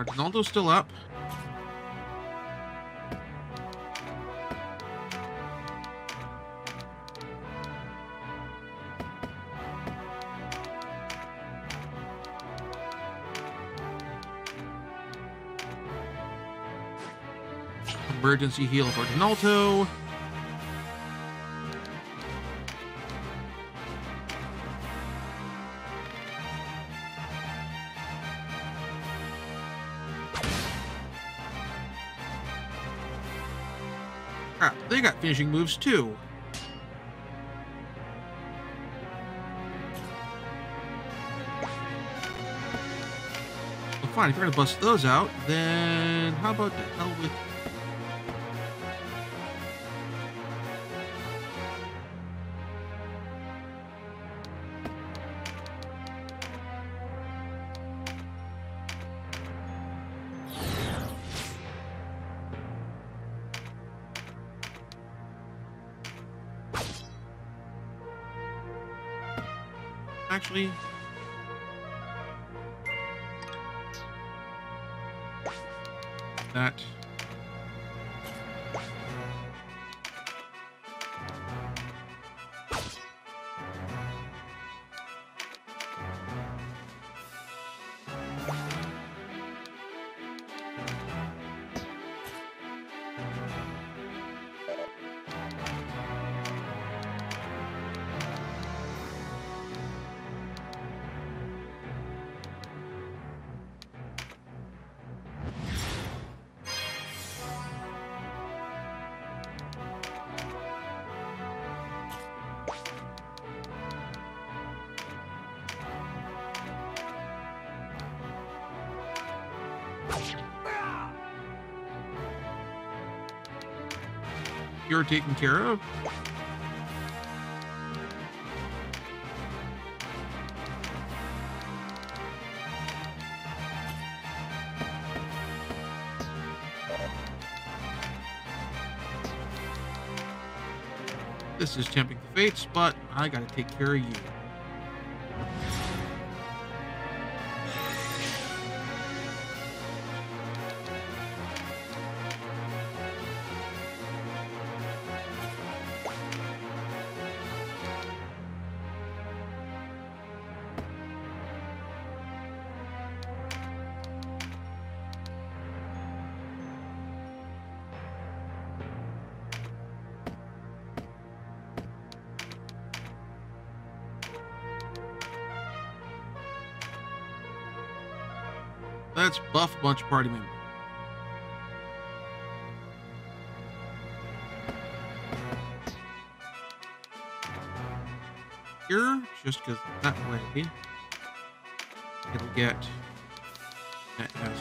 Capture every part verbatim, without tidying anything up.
Ronaldo's still up. Emergency heal for Donaldo. Crap, they got finishing moves too. Well, fine, if you're gonna bust those out, then how about the hell with... Actually, that you're taken care of. This is tempting the fates, but I gotta take care of you. Let's buff a bunch of party members. Here, just because that way, it'll get that has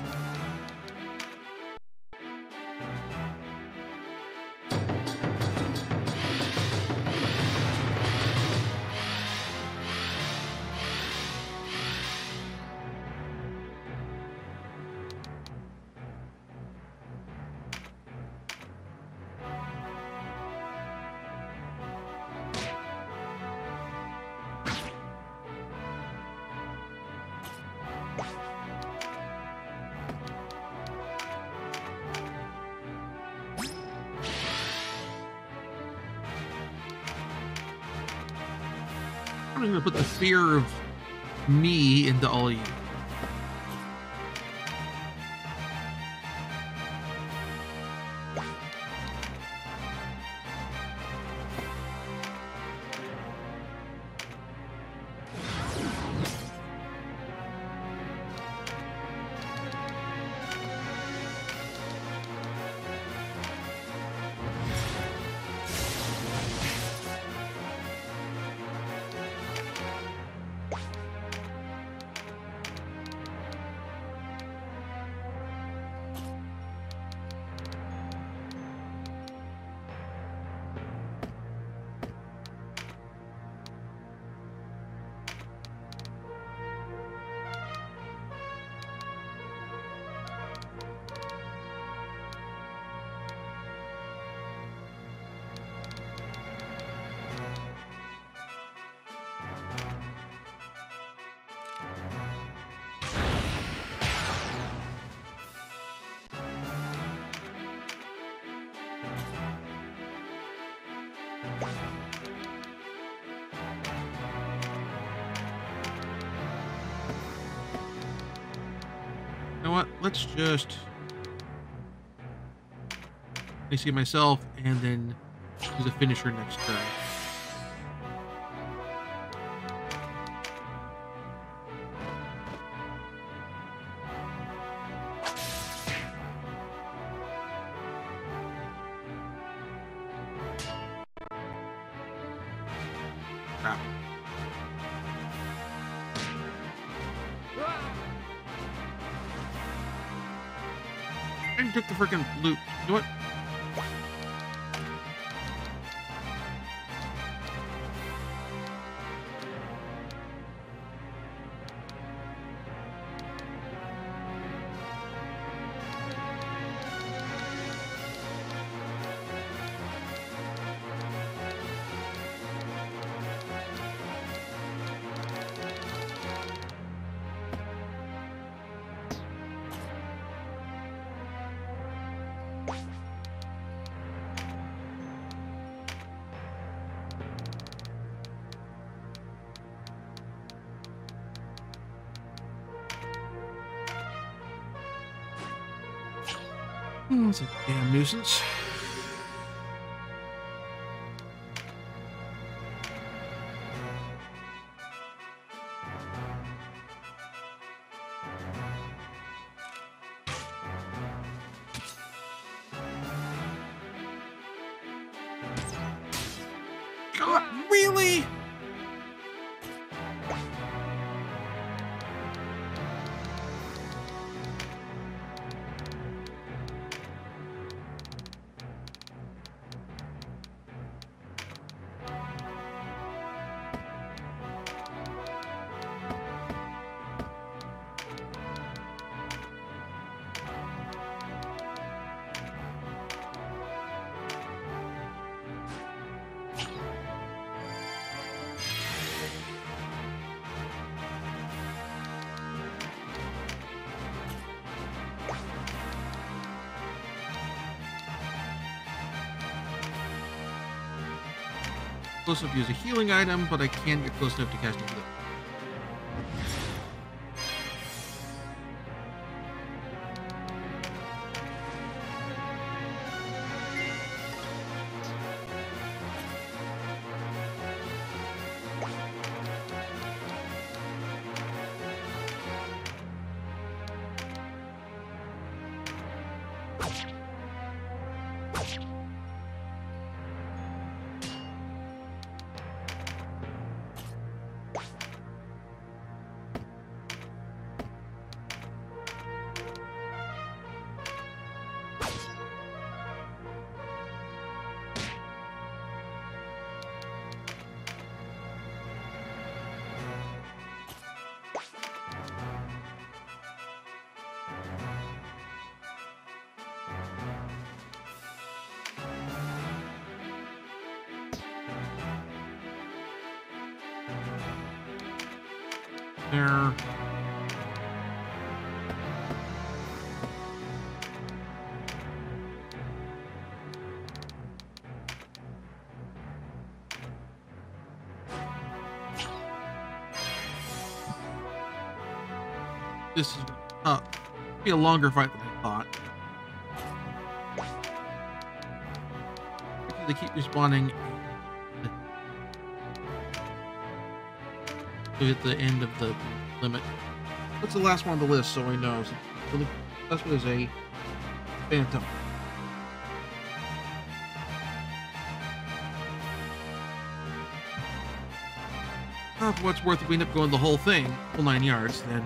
I'm gonna put the fear of me into all of you. know what? Let's just I see myself and then use a finisher next turn. Crap. I took the freaking loot. You know what? Hmm, it's a damn nuisance. God, really? Close enough to use a healing item, but I can't get close enough to cast a heal. There. This is uh, be a longer fight than I thought. They keep respawning at the end of the limit. What's the last one on the list so I know? So the last one is a phantom. Uh, for what's worth, if we end up going the whole thing, full nine yards, then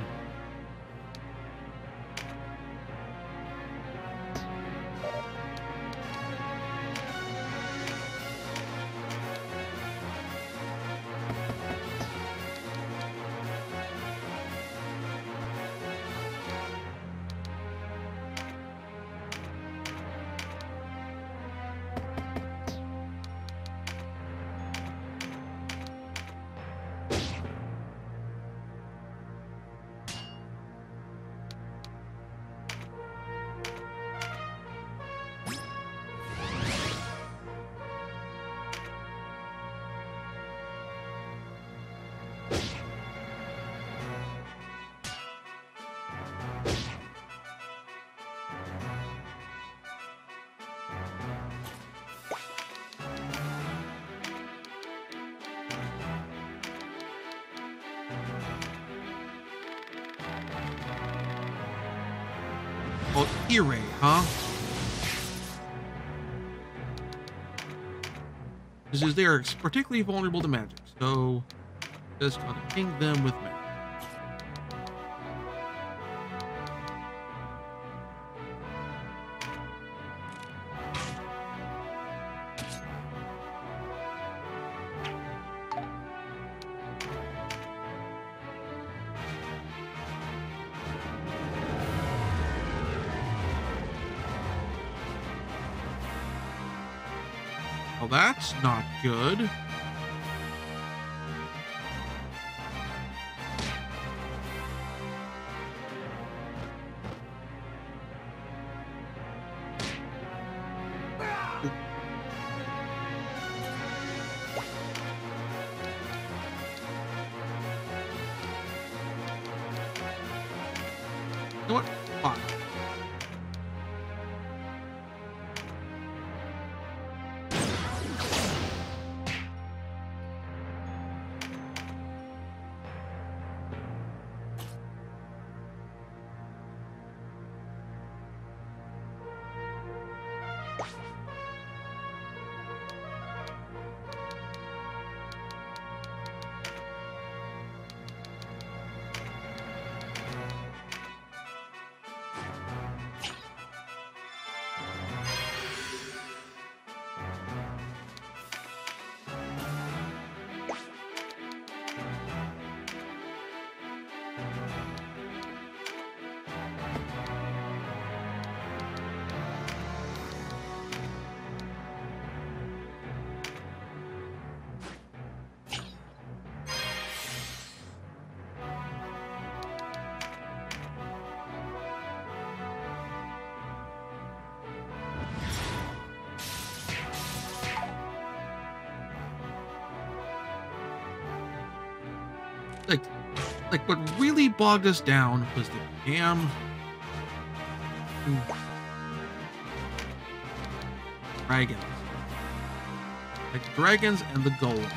Oh, E-Ray, huh? This is they are particularly vulnerable to magic, so just gonna ping them with magic. Well, that's not good. You know what? Fine. Like, like what really bogged us down was the damn dragons. Like dragons and the gold.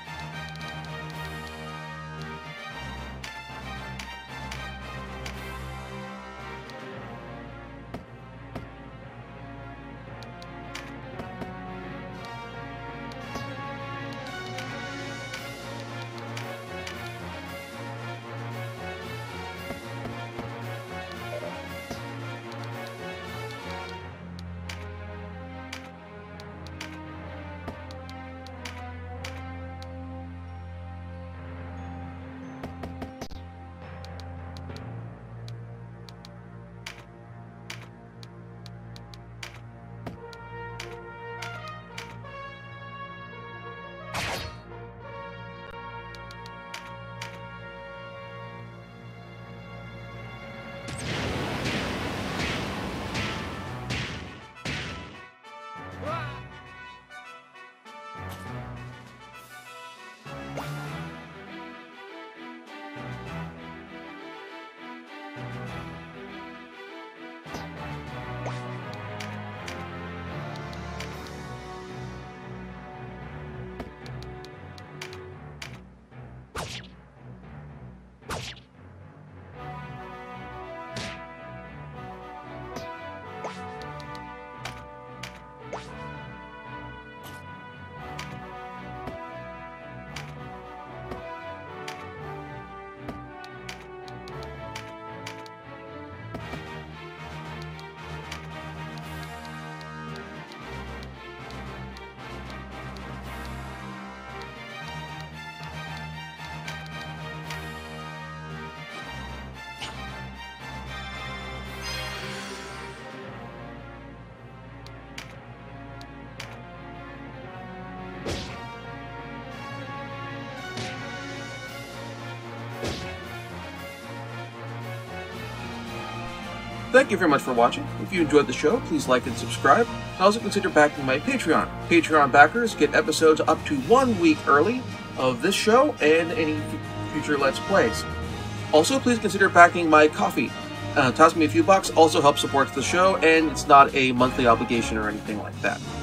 Thank you very much for watching. If you enjoyed the show, please like and subscribe. And also consider backing my Patreon. Patreon backers get episodes up to one week early of this show and any future Let's Plays. Also, please consider backing my Ko-fi. Uh, toss me a few bucks also helps support the show, and it's not a monthly obligation or anything like that.